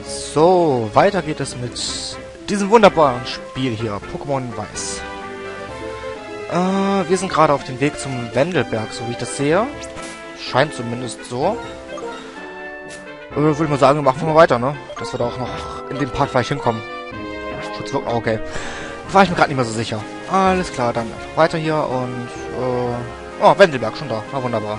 So, weiter geht es mit diesem wunderbaren Spiel hier, Pokémon Weiß. Wir sind gerade auf dem Weg zum Wendelberg, so wie ich das sehe. Scheint zumindest so. Würde ich mal sagen, machen wir mal weiter, ne? Dass wir da auch noch in dem Part vielleicht hinkommen. Schutzwirkung, okay. War ich mir gerade nicht mehr so sicher. Alles klar, dann einfach weiter hier und, oh, Wendelberg, schon da. Na, wunderbar.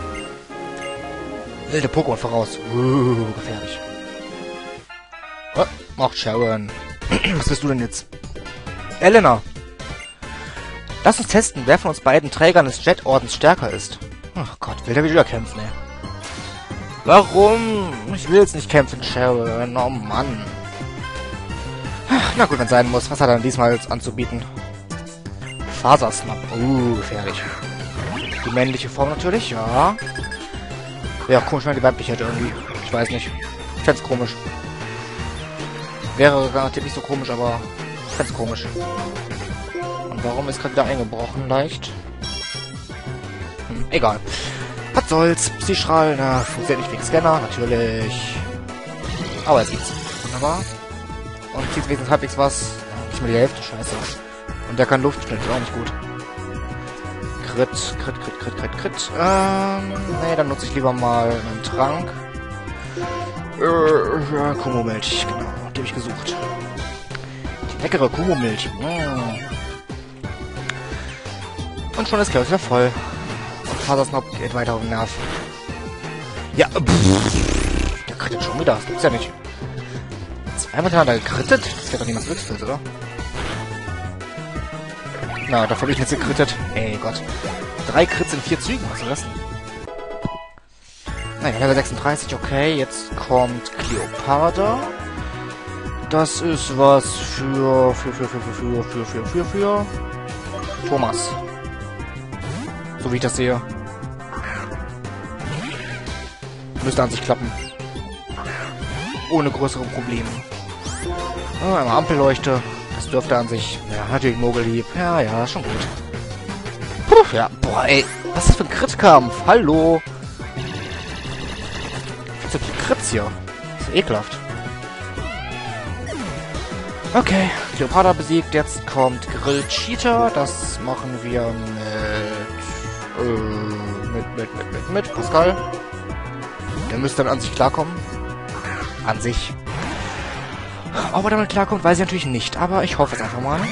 Wilde Pokémon voraus. Gefährlich. Oh, ach, Sharon. Was bist du denn jetzt? Elena. Lass uns testen, wer von uns beiden Trägern des Jet-Ordens stärker ist. Ach Gott, will der wieder kämpfen, ey. Warum? Ich will jetzt nicht kämpfen, Sharon. Oh Mann. Na gut, wenn es sein muss. Was hat er denn diesmal anzubieten? Fasersnap. Gefährlich. Die männliche Form natürlich, ja. Wäre auch komisch, wenn die weibliche hätte irgendwie. Ich weiß nicht. Ich fänd's komisch. Wäre garantiert nicht so komisch, aber ich fänd's komisch. Und warum ist gerade wieder eingebrochen? Leicht. Egal. Was soll's? Psystrahl, na, funktioniert nicht wegen Scanner, natürlich. Aber es geht's. Wunderbar. Und zieht wenigstens halbwegs was. Nicht mehr die Hälfte, scheiße. Und der kann Luftschnitt, ist auch nicht gut. Crit. Nee, dann nutze ich lieber mal einen Trank. Kumo-Milch, genau. Die habe ich gesucht. Die leckere Kumo-Milch. Und schon ist Chaos wieder voll. Und Fasersnap geht weiter auf den Nerv. Ja, der krittet schon wieder. Das gibt's ja nicht. Zweimal hintereinander gekrittet? Das wäre doch niemals Glücksfeld, oder? Na, davon habe ich jetzt gekrittet. Ey Gott. 3 Crits in 4 Zügen. Was ist das denn? Naja, Level 36, okay. Jetzt kommt Cleopatra. Das ist was für Thomas. So wie ich das sehe. Müsste an sich klappen. Ohne größere Probleme. Oh, einmal Ampelleuchte. Das dürfte an sich... Ja, natürlich Mogelhieb. Ja, ist schon gut. Puh, ja, boah, ey. Was ist das für ein Crit-Kampf? Hallo. Was ist das für Crits hier? Das ist ekelhaft. Okay, Cleopatra besiegt. Jetzt kommt Grill Cheetah. Das machen wir mit Pascal. Der müsste dann an sich klarkommen. An sich. Ob er damit klarkommt, weiß ich natürlich nicht. Aber ich hoffe es einfach mal.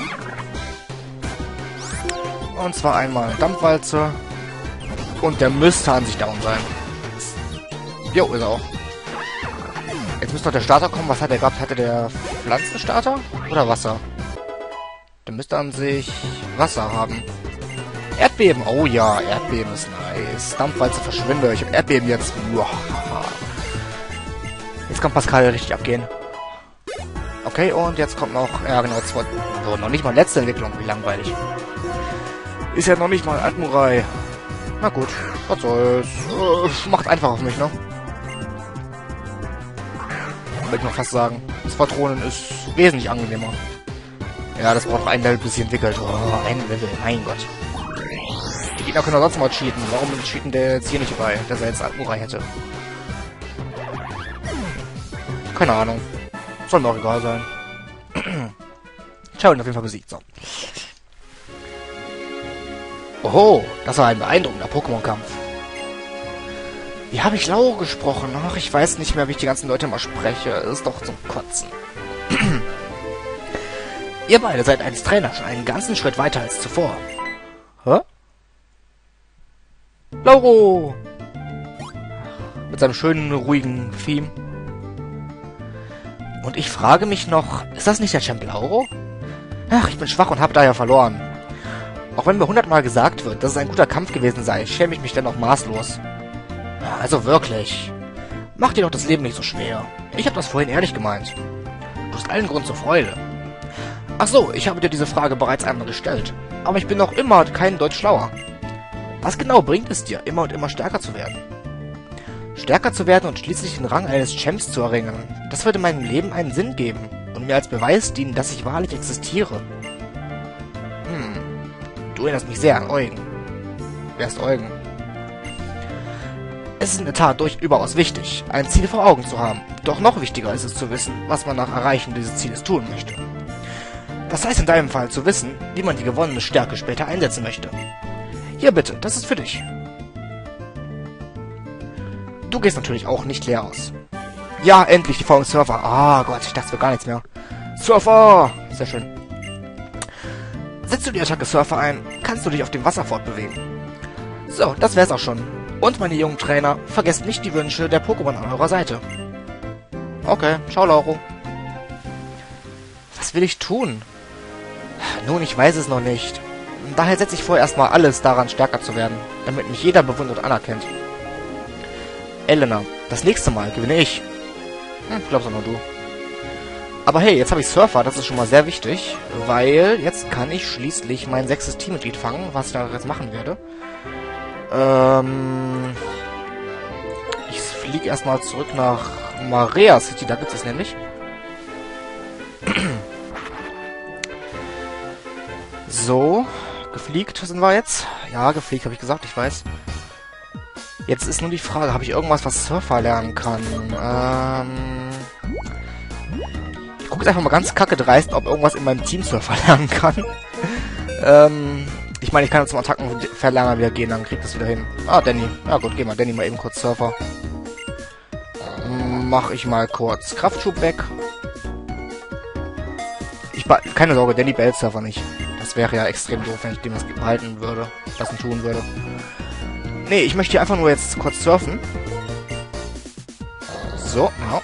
Und zwar einmal Dampfwalze. Und der müsste an sich down sein. Jo, ist er auch. Jetzt müsste noch der Starter kommen. Was hat er gehabt? Hatte der Pflanzenstarter? Oder Wasser? Der müsste an sich Wasser haben. Erdbeben. Oh ja, Erdbeben ist nice. Dampfwalze verschwinde. Ich hab Erdbeben jetzt. Jetzt kann Pascal richtig abgehen. Okay, und jetzt kommt noch... Ja, genau, noch nicht mal letzte Entwicklung. Wie langweilig. Ist ja noch nicht mal Admurai. Na gut, was soll's. Macht einfach auf mich, ne? Würde ich noch fast sagen. Das Patronen ist wesentlich angenehmer. Ja, das braucht noch ein Level, bis sich entwickelt. Oh, ein Level, mein Gott. Die Gegner können doch sonst mal cheaten. Warum cheaten der jetzt hier nicht bei, dass er jetzt Admurai hätte? Keine Ahnung. Soll mir auch egal sein. Ich habe ihn auf jeden Fall besiegt, so. Oho, das war ein beeindruckender Pokémon-Kampf. Wie habe ich Lauro gesprochen? Ach, ich weiß nicht mehr, wie ich die ganzen Leute mal spreche. Ist doch zum Kotzen. Ihr beide seid als Trainer schon einen ganzen Schritt weiter als zuvor. Hä? Lauro! Mit seinem schönen, ruhigen Theme. Und ich frage mich noch, ist das nicht der Champ Lauro? Ach, ich bin schwach und habe daher verloren. Auch wenn mir 100-mal gesagt wird, dass es ein guter Kampf gewesen sei, schäme ich mich dennoch maßlos. Also wirklich. Mach dir doch das Leben nicht so schwer. Ich habe das vorhin ehrlich gemeint. Du hast allen Grund zur Freude. Ach so, ich habe dir diese Frage bereits einmal gestellt. Aber ich bin noch immer kein Deut schlauer. Was genau bringt es dir, immer und immer stärker zu werden? Stärker zu werden und schließlich den Rang eines Champs zu erringen, das würde meinem Leben einen Sinn geben und mir als Beweis dienen, dass ich wahrlich existiere. Du erinnerst mich sehr an Eugen. Wer ist Eugen? Es ist in der Tat überaus wichtig, ein Ziel vor Augen zu haben. Doch noch wichtiger ist es zu wissen, was man nach Erreichen dieses Zieles tun möchte. Das heißt in deinem Fall zu wissen, wie man die gewonnene Stärke später einsetzen möchte. Hier bitte, das ist für dich. Du gehst natürlich auch nicht leer aus. Ja, endlich die Form Surfer. Ah Gott, ich dachte, es wird gar nichts mehr. Surfer! Sehr schön. Setzt du die Attacke Surfer ein, kannst du dich auf dem Wasser fortbewegen. So, das wär's auch schon. Und meine jungen Trainer, vergesst nicht die Wünsche der Pokémon an eurer Seite. Okay, ciao Lauro. Was will ich tun? Nun, ich weiß es noch nicht. Daher setze ich vor, erstmal alles daran, stärker zu werden, damit mich jeder bewundert und anerkennt. Elena, das nächste Mal gewinne ich. Glaub's auch nur du. Aber hey, jetzt habe ich Surfer, das ist schon mal sehr wichtig, weil jetzt kann ich schließlich mein 6. Teammitglied fangen, was ich da jetzt machen werde. Ich fliege erstmal zurück nach Maria City, da gibt es nämlich. So, gefliegt sind wir jetzt. Ja, gefliegt habe ich gesagt, ich weiß. Jetzt ist nur die Frage, habe ich irgendwas, was Surfer lernen kann? Ich gucke jetzt einfach mal ganz kacke dreist, ob irgendwas in meinem Team Surfer lernen kann. Ich meine, ich kann jetzt zum Attackenverlerner wieder gehen, dann kriegt das wieder hin. Ah, Danny. Ja gut, geh mal, Danny mal eben kurz Surfer. Mach ich mal kurz Kraftschub weg. Keine Sorge, Danny bellt Surfer nicht. Das wäre ja extrem doof, wenn ich dem das behalten würde. Das nicht tun würde. Nee, ich möchte hier einfach nur jetzt kurz surfen. So, genau.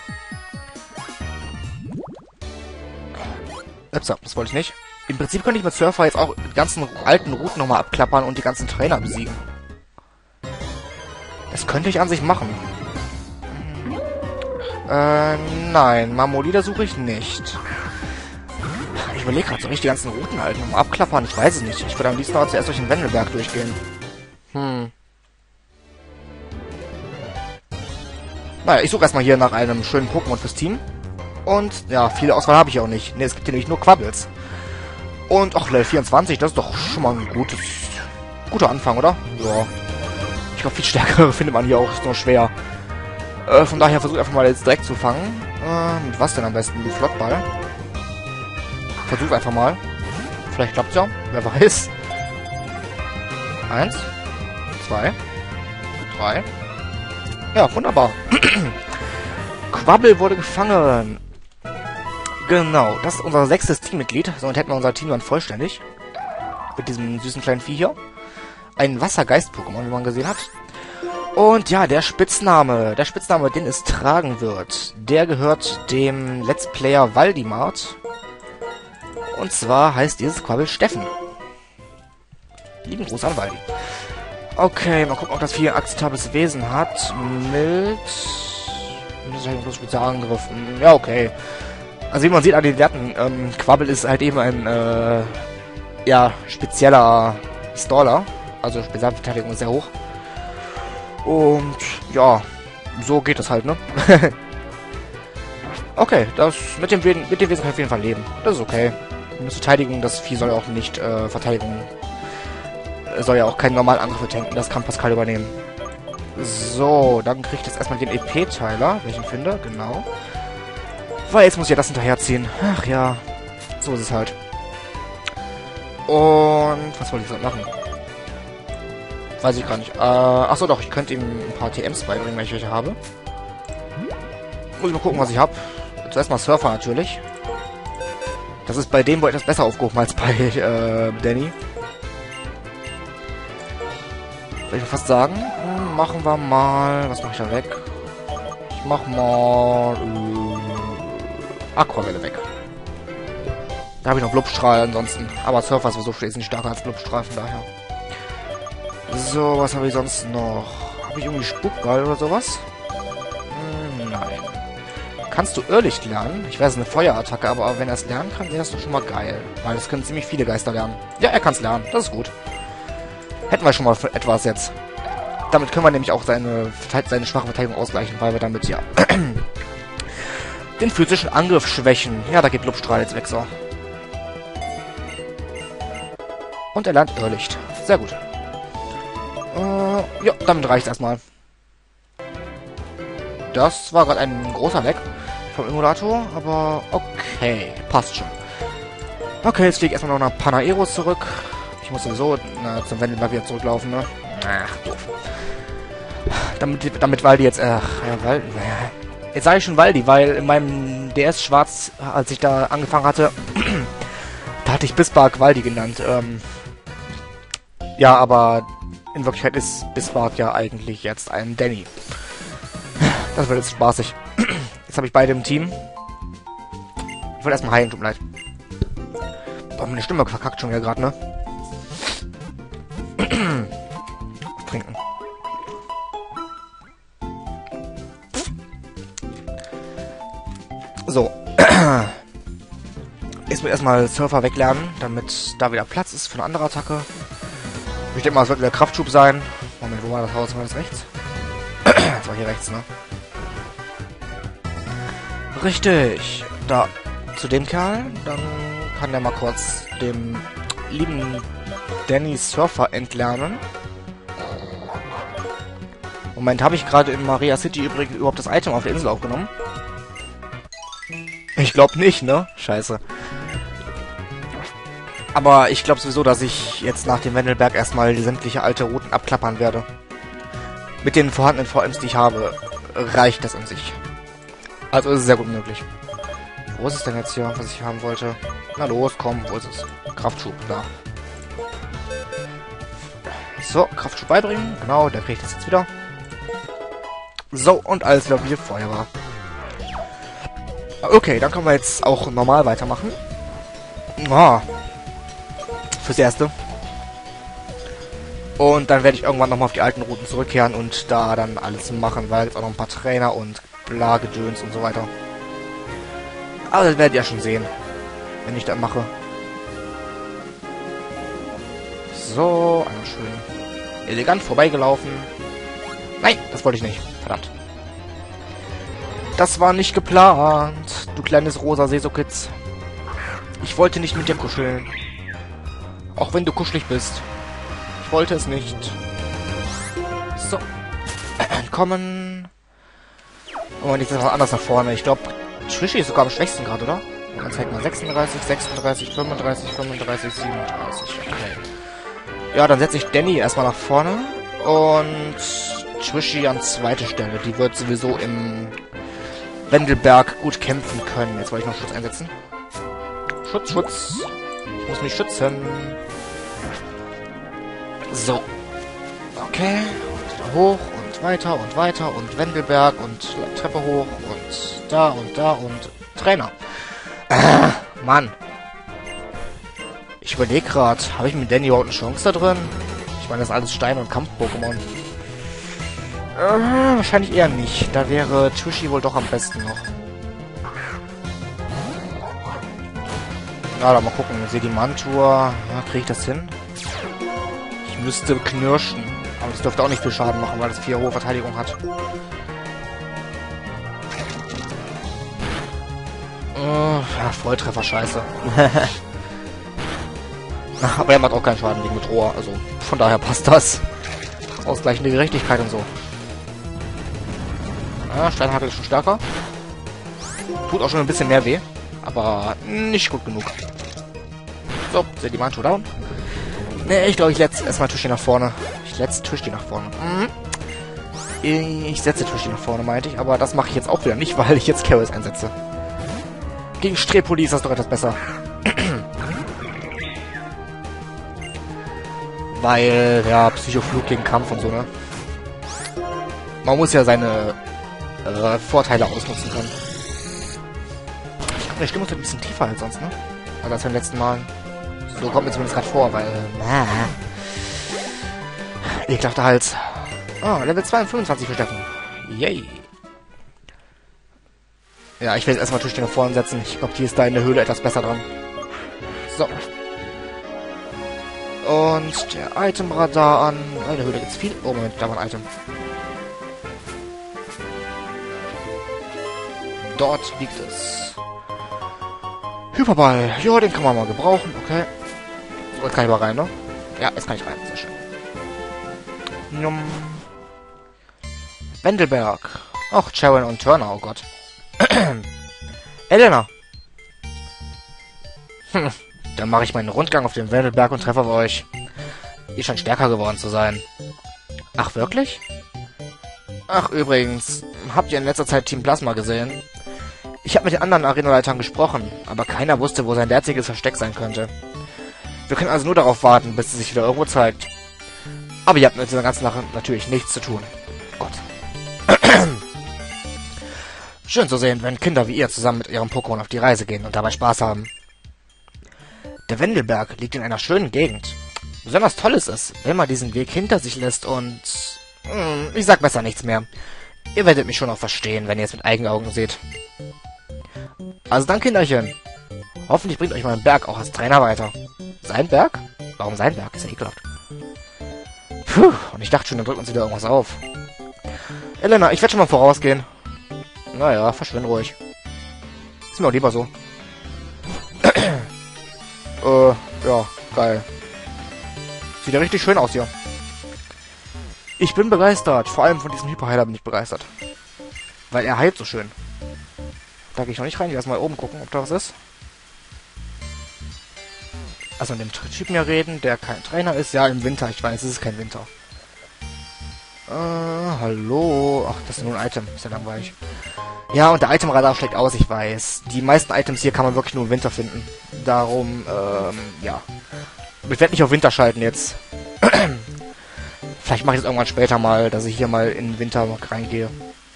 Upsa, das wollte ich nicht. Im Prinzip könnte ich mit Surfer jetzt auch die ganzen alten Routen nochmal abklappern und die ganzen Trainer besiegen. Das könnte ich an sich machen. Nein, Marmolida suche ich nicht. Ich überlege gerade, soll ich die ganzen Routen halt nochmal abklappern? Ich weiß es nicht. Ich würde am liebsten aber zuerst durch den Wendelberg durchgehen. Naja, ich suche erstmal hier nach einem schönen Pokémon fürs Team. Und, ja, viele Auswahl habe ich auch nicht. Ne, es gibt hier nämlich nur Quabbels. Und, ach, Level 24, das ist doch schon mal ein guter Anfang, oder? Ja. Ich glaube, viel stärker findet man hier auch, ist nur schwer. Von daher versuche ich einfach mal jetzt direkt zu fangen. Mit was denn am besten? Mit Flottball. Versuch einfach mal. Vielleicht klappt's ja, wer weiß. 1, 2, 3. Ja, wunderbar. Quabbel wurde gefangen. Genau, das ist unser 6. Teammitglied. Somit hätten wir unser Team dann vollständig. Mit diesem süßen kleinen Vieh hier. Ein Wassergeist-Pokémon, wie man gesehen hat. Und ja, der Spitzname, den es tragen wird, der gehört dem Let's Player Waldimart. Und zwar heißt dieses Quabbel Steffen. Lieben Gruß an Waldi. Okay, mal gucken, ob das Vieh ein akzeptables Wesen hat. Mild. Das ist halt bloß Spezialangriff. Ja, okay. Also wie man sieht an den Werten, Quabbel ist halt eben ein, ja, spezieller Staller. Also Spezialverteidigung ist sehr hoch. Und, ja, so geht das halt, ne? Okay, das mit dem Wesen kann ich auf jeden Fall leben. Das ist okay. Das Verteidigung, das Vieh soll ja auch nicht, verteidigen. Soll ja auch keinen normalen Angriff tanken. Das kann Pascal übernehmen. So, dann kriege ich jetzt erstmal den EP-Teiler, wenn ich ihn finde, genau. Weil jetzt muss ich ja das hinterherziehen. Ach ja, so ist es halt. Und was wollte ich jetzt machen? Weiß ich gar nicht. Achso doch, ich könnte ihm ein paar TMs beibringen, wenn ich welche habe. Muss ich mal gucken, was ich habe. Zuerst mal Surfer natürlich. Das ist bei dem wohl etwas besser aufgehoben als bei Danny. Würde ich fast sagen. Machen wir mal... Was mache ich da weg? Ich mach mal... Aquavelle weg. Da habe ich noch Blubstrahl ansonsten. Aber Surfer ist sowieso wesentlich stärker als Blubstrahl, von daher. So, was habe ich sonst noch? Habe ich irgendwie Spukball oder sowas? Nein. Kannst du Irrlicht lernen? Ich weiß, es ist eine Feuerattacke, aber wenn er es lernen kann, wäre das doch schon mal geil. Weil das können ziemlich viele Geister lernen. Ja, er kann es lernen. Das ist gut. Hätten wir schon mal etwas jetzt. Damit können wir nämlich auch seine schwache Verteidigung ausgleichen, weil wir damit, ja, den physischen Angriff schwächen. Ja, da geht Lupstrahl jetzt weg, so. Und er lernt Irrlicht. Sehr gut. Ja, damit reicht's erstmal. Das war gerade ein großer Leck vom Emulator, aber okay, passt schon. Okay, jetzt fliege ich erstmal noch nach Panaeros zurück. Ich muss sowieso zum Wendelberg wieder zurücklaufen, ne? Ach, doof. Damit Waldi jetzt, jetzt sage ich schon Waldi, weil in meinem DS Schwarz, als ich da angefangen hatte, da hatte ich Bismarck Waldi genannt. Ja, aber in Wirklichkeit ist Bismarck ja eigentlich jetzt ein Danny. Das wird jetzt spaßig. Jetzt habe ich beide im Team. Ich wollte erstmal heilen, tut mir leid. Boah, meine Stimme verkackt schon wieder gerade, ne? Trinken. So. Jetzt muss ich erstmal Surfer weglernen, damit da wieder Platz ist für eine andere Attacke. Ich denke mal, es wird wieder Kraftschub sein. Moment, wo war das Haus? War das rechts? Das war hier rechts, ne? Richtig. Da. Zu dem Kerl. Dann kann der mal kurz dem lieben Danny Surfer entlernen. Moment, habe ich gerade in Maria City übrigens überhaupt das Item auf der Insel aufgenommen? Ich glaube nicht, ne? Scheiße. Aber ich glaube sowieso, dass ich jetzt nach dem Wendelberg erstmal die sämtliche alte Routen abklappern werde. Mit den vorhandenen VMs, die ich habe, reicht das an sich. Also ist es sehr gut möglich. Wo ist es denn jetzt hier, was ich haben wollte? Na los, komm, wo ist es? Kraftschub, da. So, Kraftschub beibringen. Genau, der kriegt das jetzt wieder. So, und alles wieder wie vorher war. Okay, dann können wir jetzt auch normal weitermachen. Ah. Fürs Erste. Und dann werde ich irgendwann nochmal auf die alten Routen zurückkehren und da dann alles machen, weil jetzt auch noch ein paar Trainer und Blagedöns und so weiter. Aber das werdet ihr ja schon sehen, wenn ich das mache. So, einmal schön elegant vorbeigelaufen. Nein, das wollte ich nicht. Verdammt. Das war nicht geplant, du kleines rosa Sesokitz. Ich wollte nicht mit dir kuscheln. Auch wenn du kuschelig bist. Ich wollte es nicht. So. Kommen. Oh, nicht etwas anders nach vorne. Ich glaube, Trishi ist sogar am schwächsten gerade, oder? Und dann zeigt man 36, 36, 35, 35, 37. Okay. Ja, dann setze ich Danny erstmal nach vorne. Und Trishi an zweite Stelle. Die wird sowieso im Wendelberg gut kämpfen können. Jetzt wollte ich noch Schutz einsetzen. Schutz, Schutz. Ich muss mich schützen. So. Okay. Und hoch und weiter und weiter und Wendelberg und Treppe hoch und da und Trainer. Mann. Ich überlege gerade, habe ich mit Danny überhaupt eine Chance da drin? Ich meine, das ist alles Stein- und Kampf-Pokémon. Wahrscheinlich eher nicht. Da wäre Trishi wohl doch am besten noch. Ja, mal gucken. Sedimantur. Ja, kriege ich das hin? Ich müsste knirschen. Aber das dürfte auch nicht viel Schaden machen, weil es 4 hohe Verteidigung hat. Ja, Volltreffer, scheiße. Aber er macht auch keinen Schaden gegen mit Rohr. Also, von daher passt das. Ausgleichende Gerechtigkeit und so. Ja, Steinhagel ist schon stärker. Tut auch schon ein bisschen mehr weh. Aber nicht gut genug. So, Sedimantur down. Ne, ich glaube, ich setze erstmal Trishi nach vorne. Ich setze Trishi nach vorne. Ich setze Trishi nach vorne, meinte ich. Aber das mache ich jetzt auch wieder nicht, weil ich jetzt Keros einsetze. Gegen Strepoli ist das doch etwas besser. Weil, ja, Psychoflug gegen Kampf und so, ne? Man muss ja seine Vorteile ausnutzen können. Ich glaube, der Stimme ist ein bisschen tiefer als sonst, ne? Also als beim letzten Mal. So kommt mir zumindest gerade vor, weil... ekelhafter Hals. Ah, Level 225 verstärken. Yay. Ja, ich werde erstmal Trishi nach vorne setzen. Ich glaube, die ist da in der Höhle etwas besser dran. So. Und der Itemradar an. In der Höhle gibt's viel. Oh, Moment, da war ein Item. Dort liegt es. Hyperball. Ja, den kann man mal gebrauchen. Okay. So, jetzt kann ich mal rein, ne? Ja, jetzt kann ich rein. Sehr schön. Wendelberg. Och, Sharon und Turner, oh Gott. Elena! Dann mache ich meinen Rundgang auf den Wendelberg und treffe auf euch. Ihr scheint stärker geworden zu sein. Ach, wirklich? Ach, übrigens, habt ihr in letzter Zeit Team Plasma gesehen? Ich habe mit den anderen Arenaleitern gesprochen, aber keiner wusste, wo sein derzeitiges Versteck sein könnte. Wir können also nur darauf warten, bis es sich wieder irgendwo zeigt. Aber ihr habt mit dieser ganzen Sache natürlich nichts zu tun. Gott. Schön zu sehen, wenn Kinder wie ihr zusammen mit ihrem Pokémon auf die Reise gehen und dabei Spaß haben. Der Wendelberg liegt in einer schönen Gegend. Besonders toll ist es, wenn man diesen Weg hinter sich lässt und... ich sag besser nichts mehr. Ihr werdet mich schon auch verstehen, wenn ihr es mit eigenen Augen seht. Also dann, Kinderchen. Hoffentlich bringt euch mein Berg auch als Trainer weiter. Sein Berg? Warum sein Berg? Ist ja ekelhaft. Puh, und ich dachte schon, dann drückt uns wieder irgendwas auf. Elena, ich werde schon mal vorausgehen. Naja, verschwinde ruhig. Ist mir auch lieber so. Ja, geil. Sieht ja richtig schön aus hier. Ich bin begeistert. Vor allem von diesem Hyperheiler bin ich begeistert. Weil er heilt so schön. Da gehe ich noch nicht rein. Ich erstmal oben gucken, ob da was ist. Also mit dem Typen ja reden, der kein Trainer ist. Ja, im Winter. Ich weiß, es ist kein Winter. Hallo. Ach, das ist nur ein Item. Ist ja langweilig. Ja, und der Itemradar schlägt aus, ich weiß. Die meisten Items hier kann man wirklich nur im Winter finden. Darum, ja. Ich werde nicht auf Winter schalten jetzt. Vielleicht mache ich das irgendwann später mal, dass ich hier mal in den Winter reingehe.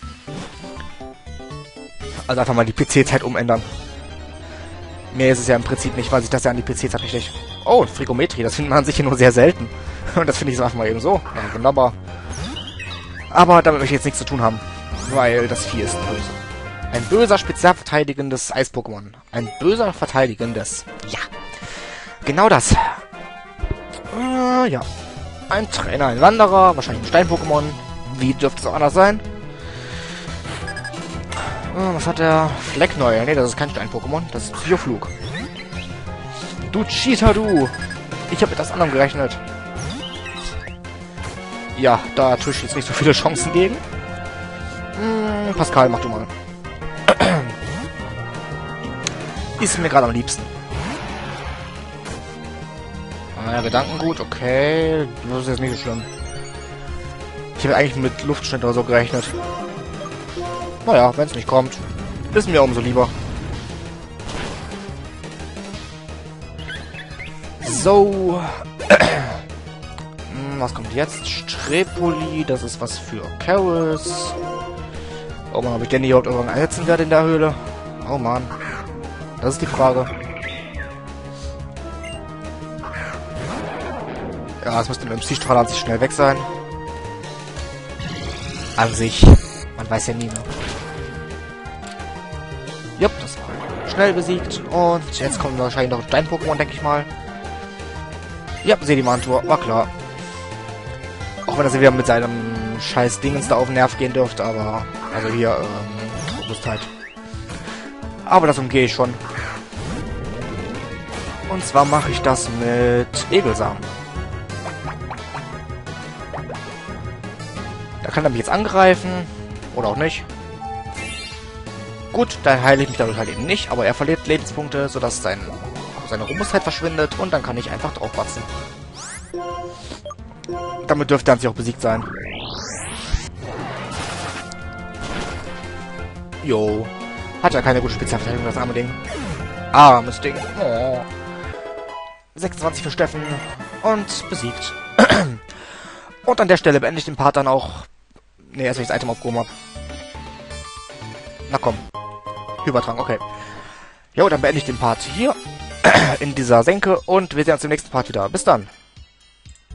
Also einfach mal die PC-Zeit umändern. Mehr ist es ja im Prinzip nicht, weil sich das ja an die PC-Zeit richtig... Oh, Frigometrie, das findet man sicher nur sehr selten. Und das finde ich so einfach mal eben so. Ja, wunderbar. Aber damit möchte ich jetzt nichts zu tun haben. Weil das Vieh ist böse. Ein böser, spezialverteidigendes Eis-Pokémon. Ein böser, verteidigendes. Ja. Genau das. Ja. Ein Trainer, ein Wanderer, wahrscheinlich ein Stein-Pokémon. Wie dürfte es auch anders sein? Was hat der? Fleckneuer. Ne, das ist kein Stein-Pokémon. Das ist Psychoflug. Du Cheater, du! Ich habe mit das anderem gerechnet. Ja, da tue ich jetzt nicht so viele Chancen gegen. Pascal, mach du mal. Ist mir gerade am liebsten. Ja, Gedankengut, okay. Das ist jetzt nicht so schlimm. Ich habe eigentlich mit Luftschnitt oder so gerechnet. Naja, wenn es nicht kommt, ist mir umso lieber. So. Was kommt jetzt? Strepoli, das ist was für Carols. Oh Mann, ob ich denn überhaupt irgendwann einsetzen werde in der Höhle? Oh Mann. Das ist die Frage. Ja, es müsste mit dem Psystrahl an sich schnell weg sein. An sich. Man weiß ja nie, ne? Jupp, das war schnell besiegt. Und jetzt kommt wahrscheinlich noch ein Stein-Pokémon, denke ich mal. Ja, Sedimantur, war klar. Auch wenn das wieder mit seinem scheiß Dingens da auf den Nerv gehen dürfte, aber... Also hier, Robustheit. Aber das umgehe ich schon. Und zwar mache ich das mit Egelsamen. Da kann er mich jetzt angreifen. Oder auch nicht. Gut, dann heile ich mich dadurch halt eben nicht, aber er verliert Lebenspunkte, sodass seine Robustheit verschwindet und dann kann ich einfach draufpatzen. Damit dürfte er an sich auch besiegt sein. Jo. Hat ja keine gute Spezialverteidigung, das arme Ding. Armes Ding. Oh. 26 für Steffen. Und besiegt. Und an der Stelle beende ich den Part dann auch... Ne, erst wenn ich das Item aufgehoben habe. Na komm. Übertragen, okay. Jo, dann beende ich den Part hier. In dieser Senke. Und wir sehen uns im nächsten Part wieder. Bis dann.